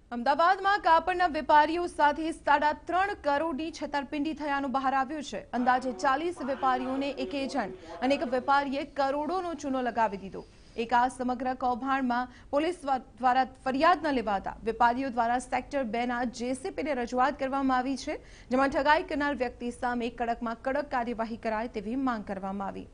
અમદાવાદમાં કાપડના વેપારીઓ સાથે 3.5 કરોડની છેતરપિંડી થયાનું બહાર આવ્યું છે। અંદાજે 40 વેપારીઓને એક એજન્ટ અને એક વેપારીએ કરોડોનો ચૂનો લગાવી દીધો। એક આ સમગ્ર કૌભાંડમાં પોલીસ દ્વારા ફરિયાદ ન લેવાતા વેપારીઓ દ્વારા સેક્ટર 2ના જેસીપીને રજૂઆત કરવામાં આવી છે, જેમાં ઠગાઈ કરનાર વ્યક્તિ સામે કડકમાં કડક કાર્યવાહી કરાય તેવી માંગ કરવામાં આવી।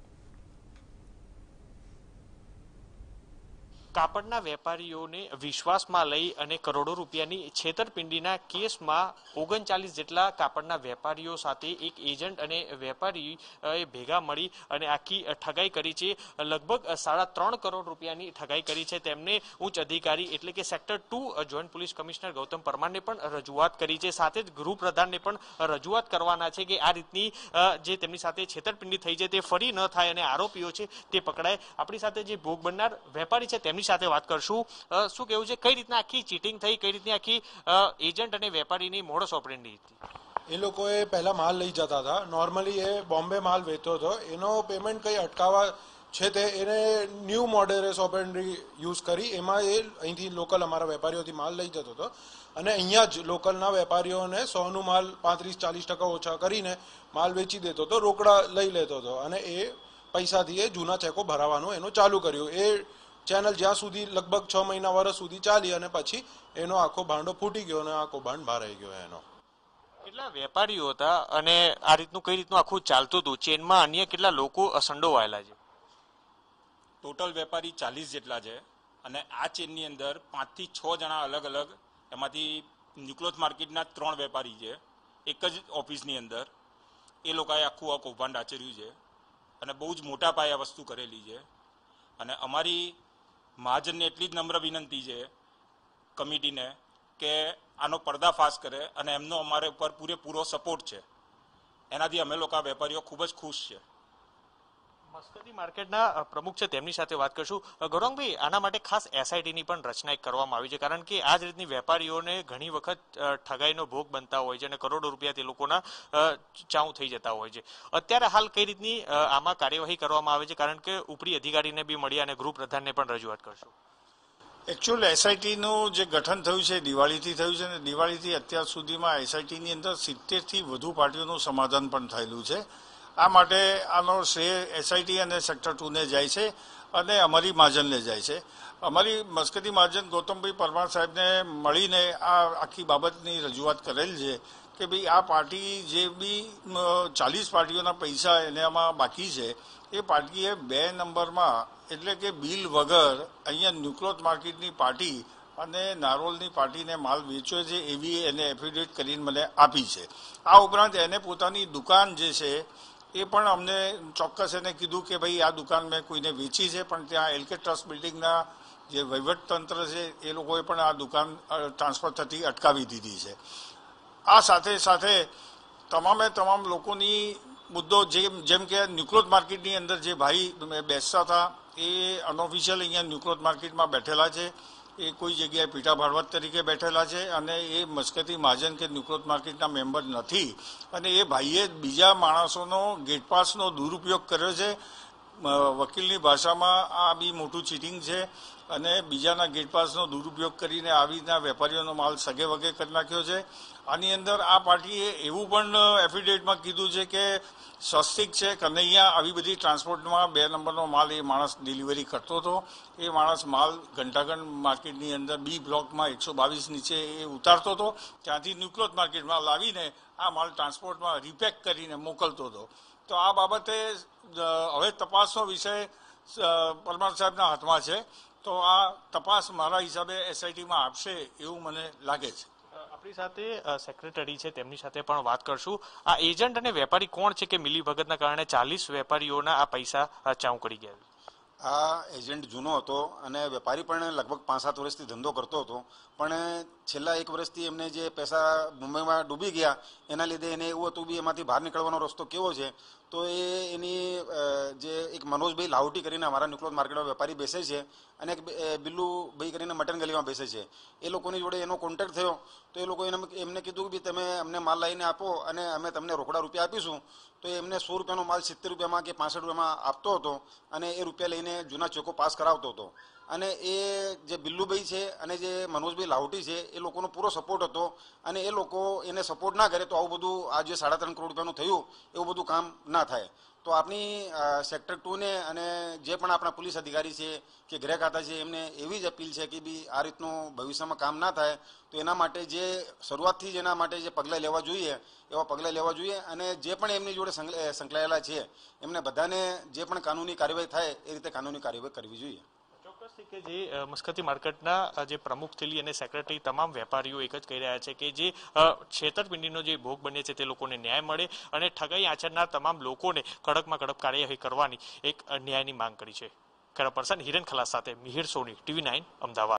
કાપડના વેપારીઓને વિશ્વાસમાં લઈ અને કરોડો રૂપિયાની છેતરપિંડીના કેસમાં 39 જેટલા કાપડના વેપારીઓ સાથે એક એજન્ટ અને વેપારી ભેગા મળી અને આખી ઠગાઈ કરી છે। લગભગ 3.5 કરોડ રૂપિયાની ઠગાઈ કરી છે। તેમને ઉચ્ચ અધિકારી એટલે કે sector 2 joint police commissioner Gautam પરમારને પણ રજૂઆત કરી છે। સાથે જ ગૃહપ્રધાનને પણ રજૂઆત કરવાના છે કે આ રીતની જે તેમની સાથે છેતરપિંડી થઈ છે તે ફરી ન થાય અને આરોપીઓ છે તે પકડાય। આપણી સાથે જે ભોગ બનનાર વેપારી છે તેમની સાથે વાત કરશું। શું કહેવું છે, કઈ રીતના આખી ચીટિંગ થઈ, કઈ રીતની આખી એજન્ટ અને વેપારીની મોડસ ઓપરેન્ડી હતી? એ લોકોએ પહેલા માલ લઈ જતા હતા, નોર્મલી એ બોમ્બે માલ વેચતો હતો, એનો પેમેન્ટ કંઈ અટકાવવા છે તે એને ન્યૂ મોડેરસ ઓપરેન્ડી યુઝ કરી એમાં એ અહીંથી લોકલ અમારા વેપારીઓથી માલ લઈ જતો હતો અને અહીંયા જ લોકલના વેપારીઓને 100નું માલ 35-40% ઓછા કરીને માલ વેચી દેતો હતો, રોકડા લઈ લેતો હતો અને એ પૈસાથી એ જૂના ચેકો ભરાવાનું એનું ચાલુ કર્યું। એ ચેનલ જ્યાં સુધી લગભગ 6 મહિના વર્ષ સુધી ચાલી અને પછી એનો આખો ભાંડો ફૂટી ગયો અને આ કૌભાંડ બહાર આવી ગયો એનો। કેટલા વેપારીઓ હતા અને આ રીતનું કઈ રીતનું આખું ચાલતું હતું? ચેનમાં અન્ય કેટલા લોકો સંડોવાયેલા છે? ટોટલ વેપારી 40 જેટલા છે અને આ ચેનની અંદર 5 થી 6 જણા અલગ અલગ, એમાંથી ન્યુક્લોથ માર્કેટના 3 વેપારી છે એક જ ઓફિસની અંદર। એ લોકોએ આખું આ કૌભાંડ આચર્યું છે અને બહુ જ મોટા પાયે વસ્તુ કરેલી છે અને અમારી મહાજનને એટલી જ નમ્ર વિનંતી છે કમિટીને કે આનો પર્દાફાશ કરે અને એમનો અમારે ઉપર પૂરેપૂરો સપોર્ટ છે। એનાથી અમે લોકો વેપારીઓ ખૂબ જ ખુશ છે। મસ્કતી માર્કેટના પ્રમુખ છે તેમની સાથે વાત કરશું। ગૌરંગભાઈ, આના માટે ખાસ એસઆઈટીની પણ રચના કરવામાં આવી છે, કારણ કે આ જ રીતની વેપારીઓને ઘણી વખત ઠગાઈનો ભોગ બનતા હોય છે અને કરોડો રૂપિયા તે લોકોના ચાઉ થઈ જતા હોય છે। અત્યારે હાલ કઈ રીતની આમાં કાર્યવાહી કરવામાં આવે છે, કારણ કે ઉપરી અધિકારીને બી મળી અને ગૃહપ્રધાનને પણ રજૂઆત કરશું? એકચ્યુઅલ એસઆઈટીનું જે ગઠન થયું છે દિવાળીથી થયું છે અને દિવાળીથી અત્યાર સુધીમાં એસઆઈટીની અંદર 70થી વધુ પાર્ટીઓનું સમાધાન પણ થયેલું છે। આ માટે આનો શ્રેય એસઆઈટી અને સેક્ટર 2ને જાય છે અને અમારી મહાજનને જાય છે। અમારી મસ્કતી મહાજન ગૌતમભાઈ પરમાર સાહેબને મળીને આ આખી બાબતની રજૂઆત કરેલ છે કે ભાઈ આ પાર્ટી જે બી 40 પાર્ટીઓના પૈસા એનામાં બાકી છે એ પાર્ટીએ 2 નંબરમાં એટલે કે બિલ વગર અહીંયા ન્યુક્લોથ માર્કેટની પાર્ટી અને નારોલની પાર્ટીને માલ વેચ્યો છે એવી એને એફિડેવિટ કરીને મને આપી છે। આ ઉપરાંત એને પોતાની દુકાન જે છે એ પણ અમને ચોક્કસ એને કીધું કે ભાઈ આ દુકાન મેં કોઈને વેચી છે, પણ ત્યાં એલકે ટ્રસ્ટ બિલ્ડિંગના જે વહીવટતંત્ર છે એ લોકોએ પણ આ દુકાન ટ્રાન્સફર થતી અટકાવી દીધી છે। આ સાથે સાથે તમામ લોકોની મુદ્દો જેમ કે ન્યુક્લોથ માર્કેટની અંદર જે ભાઈ બેસતા હતા એ અનઓફિશિયલ અહીંયા ન્યુક્લોથ માર્કેટમાં બેઠેલા છે, એ કોઈ જગ્યાએ પીટા ભાડવત તરીકે બેઠેલા છે અને એ મસ્કતી મહાજન કે ન્યુક્લોથ માર્કેટના મેમ્બર નથી અને એ ભાઈએ બીજા માણસોનો ગેટપાસનો દુરુપયોગ કર્યો છે। વકીલની ભાષામાં આ બી મોટું ચીટિંગ છે અને બીજાના ગેટપાસનો દુરુપયોગ કરીને આવી રીતના વેપારીઓનો માલ સગે વગે કરી નાખ્યો છે। આની અંદર આ પાર્ટીએ એવું પણ એફિડેવિટમાં કીધું છે કે સ્વસ્તિક છે કનૈયા આવી બધી ટ્રાન્સપોર્ટમાં 2 નંબરનો માલ એ માણસ ડિલિવરી કરતો હતો। એ માણસ માલ ઘંટાગણ માર્કેટની અંદર બી બ્લોકમાં 122 નીચે એ ઉતારતો હતો, ત્યાંથી ન્યુક્લોથ માર્કેટમાં લાવીને આ માલ ટ્રાન્સપોર્ટમાં રિપેક કરીને મોકલતો હતો। તો આ બાબતે હવે તપાસનો વિષય પરમાર સાહેબના હાથમાં છે, તો આ તપાસ મારા હિસાબે એસઆઈટીમાં આપશે એવું મને લાગે છે। આપણી સાથે સેક્રેટરી છે તેમની સાથે પણ વાત કરશું। આ એજન્ટ અને વેપારી કોણ છે કે મિલીભગતના કારણે 40 વેપારીઓના આ પૈસા ચાઉ કરી ગયા? આ એજન્ટ જૂનો હતો અને વેપારી પણ લગભગ 5-7 વર્ષથી ધંધો કરતો હતો, પણ છેલ્લા 1 વર્ષથી એમને જે પૈસા મુંબઈમાં ડૂબી ગયા એના લીધે એને એવું હતું બી એમાંથી બહાર નીકળવાનો રસ્તો કેવો છે, તો એની જે એક મનોજભાઈ લાહોટી કરીને અમારા ન્યુક્લોથ માર્કેટમાં વેપારી બેસે છે અને એક બિલ્લુભાઈ કરીને મટન ગલીમાં બેસે છે, એ લોકોની જોડે એનો કોન્ટેક્ટ થયો તો એ લોકો એમને કીધું કે તમે અમને માલ લાવીને આપો અને અમે તમને રોકડા રૂપિયા આપીશું। તો એમને 100 રૂપિયાનો માલ 70 રૂપિયામાં કે 65 રૂપિયામાં આપતો હતો અને એ રૂપિયા લઈને જૂના ચેકો પાસ કરાવતો હતો અને એ જે બિલ્લુભાઈ છે અને જે મનોજભાઈ લાહોટી છે એ લોકોનો પૂરો સપોર્ટ હતો અને એ લોકો એને સપોર્ટ ના કરે તો આવું બધું આ જે 3.5 કરોડ રૂપિયાનું થયું એવું બધું કામ ના થાય. તો આપણી સેક્ટર 2 ને અને જે પણ આપણા પોલીસ અધિકારી છે કે ગૃહ ખાતા છે એમને એવી જ અપીલ છે કે બી આ રીતનું ભવિષ્યમાં કામ ના થાય તો એના માટે જે શરૂઆતથી જ એના માટે જે પગલાં લેવા જોઈએ એવા પગલાં લેવા જોઈએ અને જે પણ એમની જોડે સંકળાયેલા છે એમને બધાને જે પણ કાનૂની કાર્યવાહી થાય એ રીતે કાનૂની કાર્યવાહી કરવી જોઈએ. ચોક્કસથી કે જે મસ્કતી માર્કેટના જે પ્રમુખથી અને સેક્રેટરી તમામ વેપારીઓ એક જ કહી રહ્યા છે કે જે છેતરપિંડીનો જે ભોગ બને છે તે લોકોને ન્યાય મળે અને ઠગાઈ આચરનાર તમામ લોકોને કડકમાં કડક કાર્યવાહી કરવાની એક ન્યાયની માંગ કરી છે. કેમેરા પર્સન હિરેન ખલાસ સાથે મિહિર સોની, TV9 અમદાવાદ.